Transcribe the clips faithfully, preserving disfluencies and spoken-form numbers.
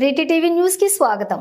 Three TV news కి స్వాగతం।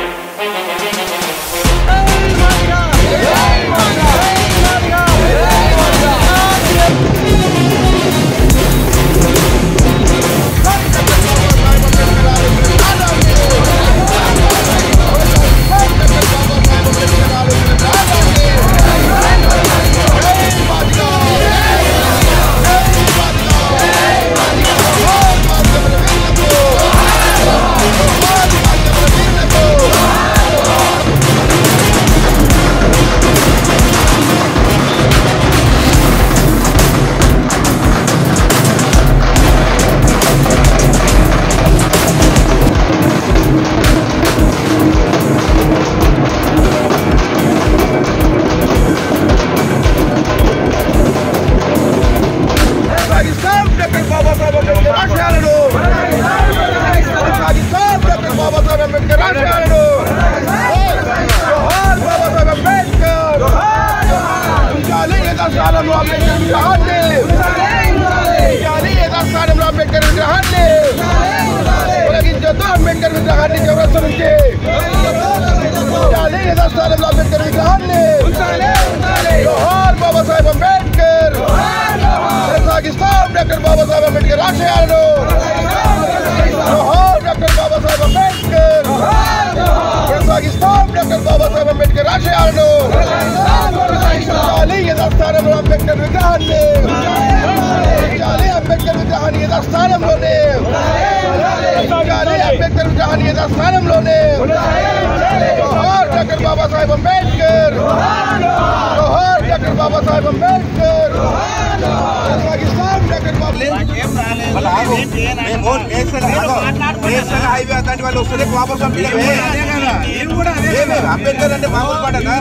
అంబేద్కర్ అంటే మామూలు పాటనా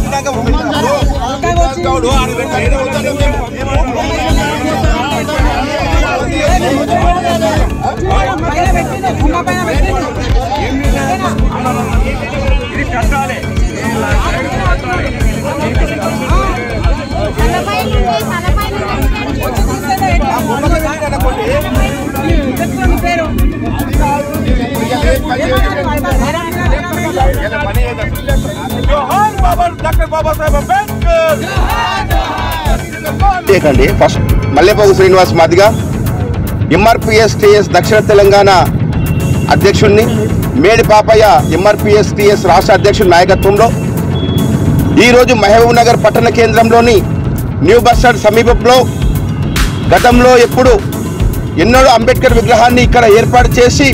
ఇది కట్టాలి first Mallepogu Srinivas Madiga MRPS TS దక్షిణ తెలంగాణ అధ్యక్షుడిని, మేడి పాపయ్య ఎంఆర్పిఎస్ టిఎస్ రాష్ట్ర అధ్యక్షుడి నాయకత్వంలో ఈరోజు మహబూబ్ నగర్ పట్టణ కేంద్రంలోని న్యూ బస్ స్టాండ్ సమీపంలో గతంలో ఎప్పుడు ఎన్నడూ అంబేద్కర్ విగ్రహాన్ని ఇక్కడ ఏర్పాటు చేసి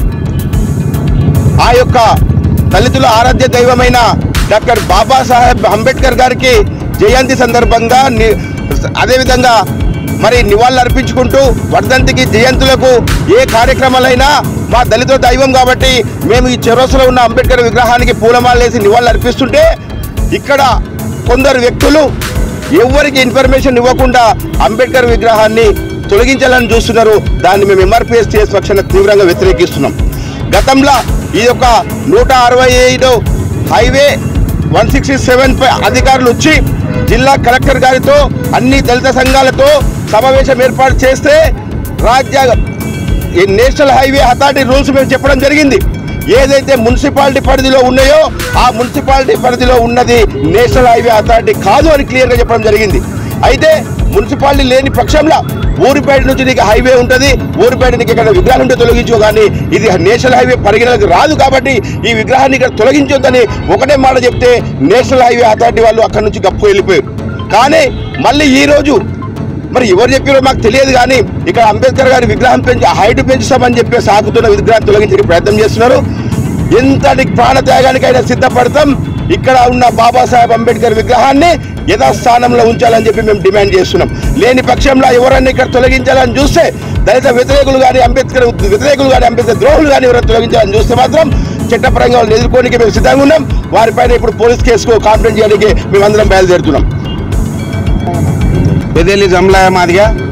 ఆ యొక్క దళితుల ఆరాధ్య దైవమైన డాక్టర్ బాబాసాహెబ్ అంబేద్కర్ గారికి జయంతి సందర్భంగా అదేవిధంగా మరి నివాళులు అర్పించుకుంటూ వర్ధంతికి జయంతులకు ఏ కార్యక్రమాలైనా మా దళితుల దైవం కాబట్టి మేము ఈ చౌరస్తాలో ఉన్న అంబేద్కర్ విగ్రహానికి పూలమాలలు వేసి నివాళులు అర్పిస్తుంటే ఇక్కడ కొందరు వ్యక్తులు ఎవరికి ఇన్ఫర్మేషన్ ఇవ్వకుండా అంబేద్కర్ విగ్రహాన్ని తొలగించాలని చూస్తున్నారు। దాన్ని మేము ఎంఆర్పిఎస్ టీఎస్ పక్షాన తీవ్రంగా వ్యతిరేకిస్తున్నాం। గతంలో ఈ యొక్క నూట అరవై ఐదు హైవే వన్ సిక్స్టీ సెవెన్ పై అధికారులు వచ్చి జిల్లా కలెక్టర్ గారితో అన్ని దళిత సంఘాలతో సమావేశం ఏర్పాటు చేస్తే రాజ్య నేషనల్ హైవే అథారిటీ రూల్స్ మేము చెప్పడం జరిగింది। ఏదైతే మున్సిపాలిటీ పరిధిలో ఉన్నాయో ఆ మున్సిపాలిటీ పరిధిలో ఉన్నది నేషనల్ హైవే అథారిటీ కాదు అని క్లియర్గా చెప్పడం జరిగింది। అయితే మున్సిపాలిటీ లేని పక్షంలో ఊరిపేట నుంచి నీకు హైవే ఉంటుంది, ఊరిపేట నీకు ఇక్కడ విగ్రహాలు ఉంటే తొలగించు, కానీ ఇది నేషనల్ హైవే పరిగణలోకి రాదు కాబట్టి ఈ విగ్రహాన్ని ఇక్కడ తొలగించొద్దని ఒకటే మాట చెప్తే నేషనల్ హైవే అథారిటీ వాళ్ళు అక్కడి నుంచి గప్పు వెళ్ళిపోయారు। కానీ మళ్ళీ ఈరోజు మరి ఎవరు చెప్పారో మాకు తెలియదు, కానీ ఇక్కడ అంబేద్కర్ గారి విగ్రహం పెంచి హైట్ పెంచుతామని చెప్పి సాగుతున్న విగ్రహాన్ని తొలగించే ప్రయత్నం చేస్తున్నారు। ఎంతటి ప్రాణత్యాగానికైనా సిద్ధపడతాం, ఇక్కడ ఉన్న బాబాసాహెబ్ అంబేద్కర్ విగ్రహాన్ని యథాస్థానంలో ఉంచాలని చెప్పి మేము డిమాండ్ చేస్తున్నాం। లేని పక్షంలో ఎవరన్నా ఇక్కడ తొలగించాలని చూస్తే దళిత వ్యతిరేకులు కానీ అంబేద్కర్ వ్యతిరేకులు కానీ అంబేద్కర్ ద్రోహులు కానీ ఎవరైనా తొలగించాలని చూస్తే మాత్రం చట్టపరంగా వాళ్ళని ఎదుర్కోనికి మేము సిద్ధంగా ఉన్నాం। వారిపైన ఇప్పుడు పోలీస్ కేసుకు కంప్లైంట్ చేయడానికి మేమందరం బయలుదేరుతున్నాం। పెదేలి జమలాయ మాదిగా